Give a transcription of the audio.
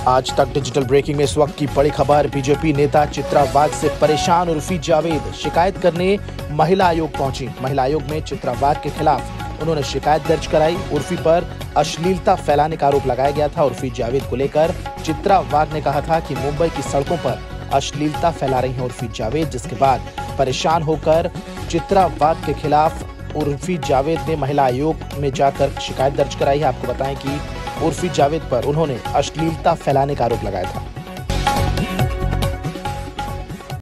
आज तक digital breaking में इस वक्त की बड़ी खबर। बीजेपी नेता चित्रा वाघ से परेशान उर्फी जावेद शिकायत करने महिला आयोग पहुंची। महिला आयोग में चित्रा वाघ के खिलाफ उन्होंने शिकायत दर्ज कराई। उर्फी पर अश्लीलता फैलाने का आरोप लगाया गया था। उर्फी जावेद को लेकर चित्रा वाघ ने कहा था कि मुंबई की सड़कों पर अश्लीलता फैला रही है उर्फी जावेद, जिसके बाद परेशान होकर चित्रा वाघ के खिलाफ उर्फी जावेद ने महिला आयोग में जाकर शिकायत दर्ज कराई है। आपको बताएं कि उर्फी जावेद पर उन्होंने अश्लीलता फैलाने का आरोप लगाया था।